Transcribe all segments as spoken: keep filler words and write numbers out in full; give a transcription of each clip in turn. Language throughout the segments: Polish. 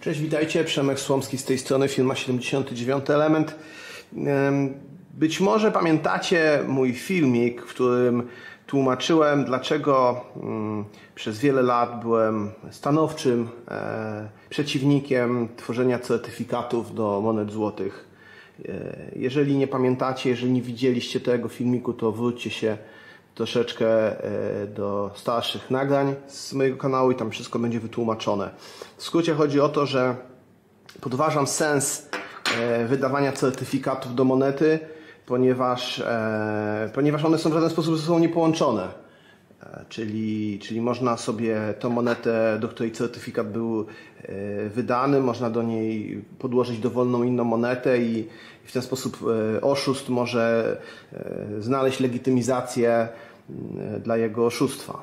Cześć, witajcie. Przemek Słomski z tej strony, firma siedemdziesiąty dziewiąty Element. Być może pamiętacie mój filmik, w którym tłumaczyłem, dlaczego przez wiele lat byłem stanowczym przeciwnikiem tworzenia certyfikatów do monet złotych. Jeżeli nie pamiętacie, jeżeli nie widzieliście tego filmiku, to wróćcie się troszeczkę do starszych nagrań z mojego kanału i tam wszystko będzie wytłumaczone. W skrócie chodzi o to, że podważam sens wydawania certyfikatów do monety, ponieważ, ponieważ one są w żaden sposób ze sobą niepołączone. Czyli, czyli można sobie tą monetę, do której certyfikat był wydany, można do niej podłożyć dowolną inną monetę i w ten sposób oszust może znaleźć legitymizację dla jego oszustwa.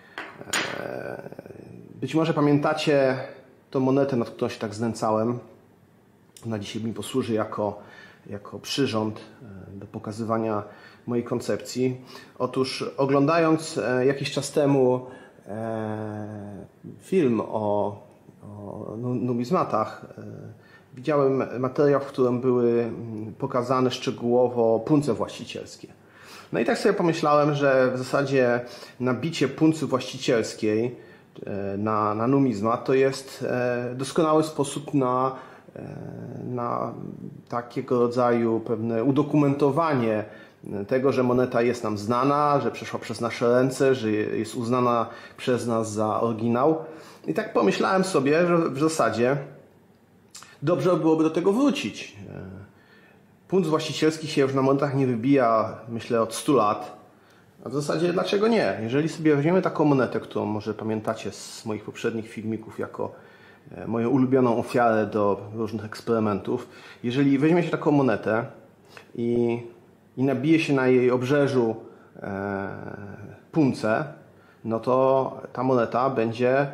Być może pamiętacie tą monetę, nad którą się tak znęcałem. Ona dzisiaj mi posłuży jako, jako przyrząd do pokazywania mojej koncepcji. Otóż oglądając jakiś czas temu film o, o numizmatach, widziałem materiał, w którym były pokazane szczegółowo punce właścicielskie. No i tak sobie pomyślałem, że w zasadzie nabicie puncy właścicielskiej na, na numizmat to jest doskonały sposób na, na takiego rodzaju pewne udokumentowanie tego, że moneta jest nam znana, że przeszła przez nasze ręce, że jest uznana przez nas za oryginał. I tak pomyślałem sobie, że w zasadzie dobrze byłoby do tego wrócić. Punc właścicielski się już na monetach nie wybija, myślę, od stu lat. A w zasadzie dlaczego nie? Jeżeli sobie weźmiemy taką monetę, którą może pamiętacie z moich poprzednich filmików jako moją ulubioną ofiarę do różnych eksperymentów. Jeżeli weźmie się taką monetę i, i nabije się na jej obrzeżu e, puncę, no to ta moneta będzie e,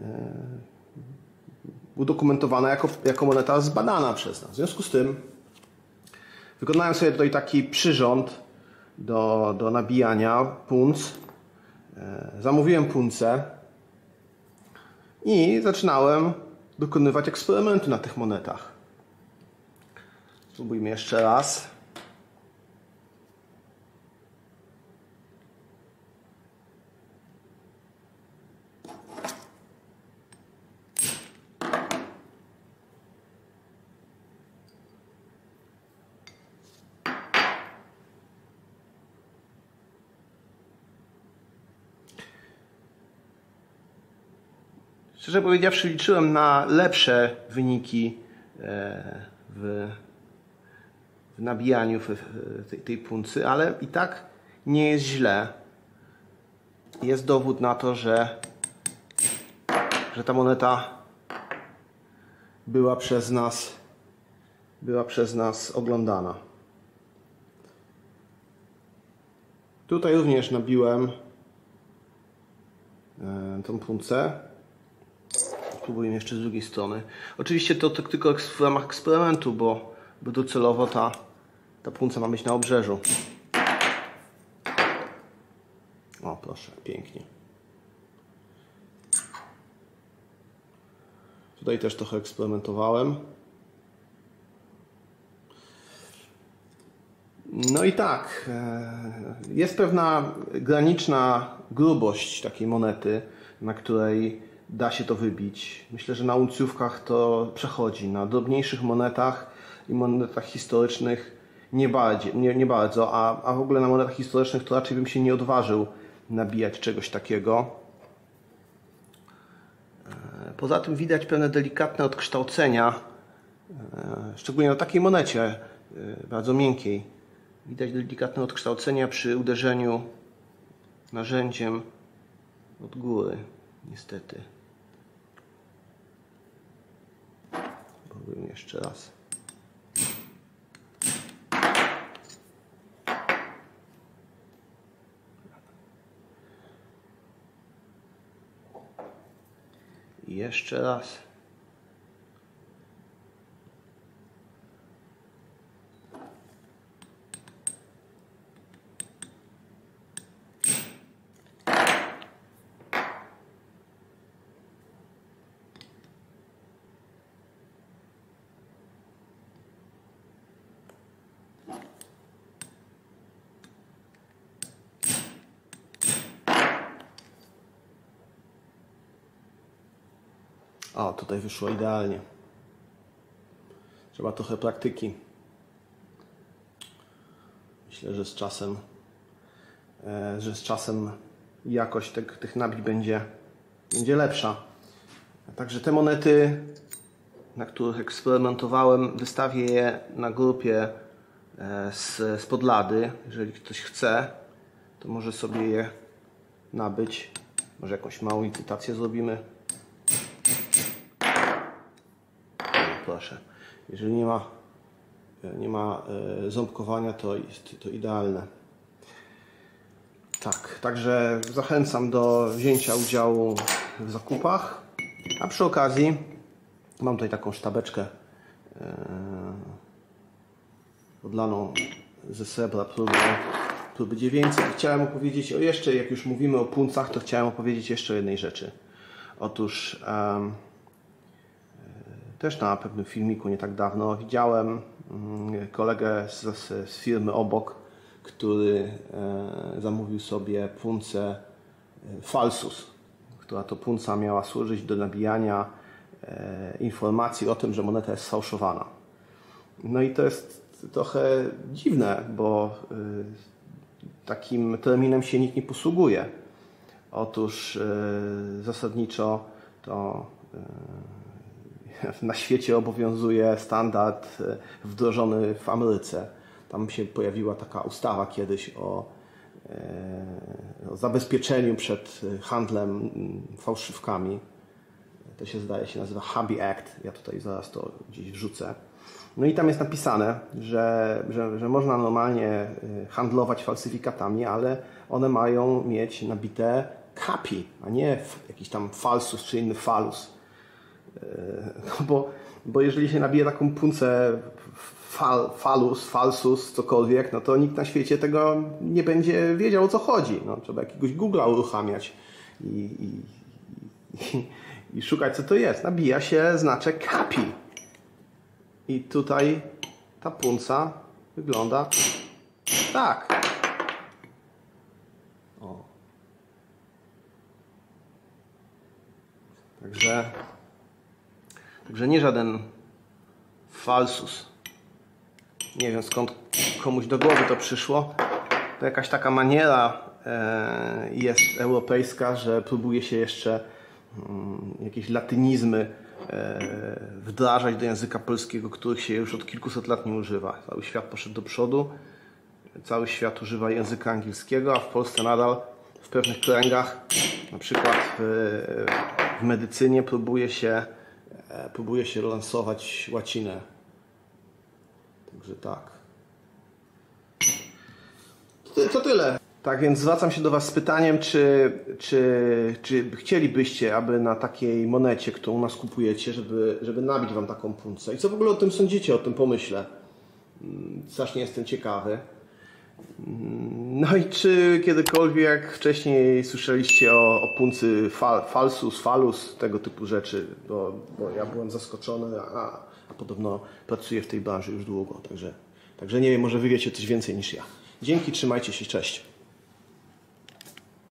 udokumentowana jako, jako moneta zbadana przez nas. W związku z tym wykonałem sobie tutaj taki przyrząd do, do nabijania punc. E, zamówiłem puncę i zaczynałem dokonywać eksperymentu na tych monetach. Spróbujmy jeszcze raz. Szczerze powiedziawszy, liczyłem na lepsze wyniki w, w nabijaniu tej, tej puncy, ale i tak nie jest źle. Jest dowód na to, że, że ta moneta była przez nas, była przez nas oglądana. Tutaj również nabiłem tą puncę. Spróbujmy jeszcze z drugiej strony. Oczywiście to, to tylko w ramach eksperymentu, bo, bo docelowo ta, ta punca ma być na obrzeżu. O, proszę, pięknie. Tutaj też trochę eksperymentowałem. No i tak, jest pewna graniczna grubość takiej monety, na której da się to wybić. Myślę, że na uncjówkach to przechodzi. Na drobniejszych monetach i monetach historycznych nie, bardziej, nie, nie bardzo, a, a w ogóle na monetach historycznych to raczej bym się nie odważył nabijać czegoś takiego. Poza tym widać pewne delikatne odkształcenia, szczególnie na takiej monecie, bardzo miękkiej. Widać delikatne odkształcenia przy uderzeniu narzędziem od góry, niestety. Spróbujmy jeszcze raz. I jeszcze raz. O, tutaj wyszło idealnie. Trzeba trochę praktyki. Myślę, że z czasem, że z czasem jakość tych, tych nabit będzie, będzie lepsza. Także te monety, na których eksperymentowałem, wystawię je na grupie z, z Podlady. Jeżeli ktoś chce, to może sobie je nabyć. Może jakąś małą licytację zrobimy. Proszę. Jeżeli nie ma, nie ma ząbkowania, to jest to idealne. Tak, także zachęcam do wzięcia udziału w zakupach. A przy okazji mam tutaj taką sztabeczkę odlaną ze srebra próby, próby dziewięćset. Chciałem opowiedzieć o jeszcze, jak już mówimy o puncach, to chciałem opowiedzieć jeszcze o jednej rzeczy. Otóż um, też na pewnym filmiku nie tak dawno widziałem um, kolegę z, z, z firmy obok, który e, zamówił sobie puncę e, Falsus, która to punca miała służyć do nabijania e, informacji o tym, że moneta jest sfałszowana. No i to jest trochę dziwne, bo e, takim terminem się nikt nie posługuje. Otóż e, zasadniczo to e, na świecie obowiązuje standard e, wdrożony w Ameryce. Tam się pojawiła taka ustawa kiedyś o, e, o zabezpieczeniu przed handlem fałszywkami. To się zdaje się nazywa Hobby Act. Ja tutaj zaraz to gdzieś wrzucę. No i tam jest napisane, że, że, że można normalnie handlować falsyfikatami, ale one mają mieć nabite kapi, a nie jakiś tam falsus czy inny falus. No bo, bo jeżeli się nabije taką puncę fal, falus, falsus, cokolwiek, no to nikt na świecie tego nie będzie wiedział, o co chodzi. No, trzeba jakiegoś Google'a uruchamiać i, i, i, i szukać, co to jest. Nabija się znaczek kapi. I tutaj ta punca wygląda tak. O. Także, także nie żaden falsus. Nie wiem, skąd komuś do głowy to przyszło. To jakaś taka maniera e, jest europejska, że próbuje się jeszcze mm, jakieś latynizmy wdrażać do języka polskiego, których się już od kilkuset lat nie używa. Cały świat poszedł do przodu, cały świat używa języka angielskiego, a w Polsce nadal w pewnych kręgach, na przykład w, w medycynie, próbuje się, próbuje się lansować łacinę. Także tak. To, to tyle. Tak więc zwracam się do Was z pytaniem, czy, czy, czy chcielibyście, aby na takiej monecie, którą u nas kupujecie, żeby, żeby nabić Wam taką puncę. I co w ogóle o tym sądzicie, o tym pomyśle? Strasznie jestem ciekawy. No i czy kiedykolwiek wcześniej słyszeliście o, o puncy fal, falsus, falus, tego typu rzeczy? Bo, bo ja byłem zaskoczony, a, a podobno pracuję w tej branży już długo. Także, także nie wiem, może Wy wiecie coś więcej niż ja. Dzięki, trzymajcie się, cześć.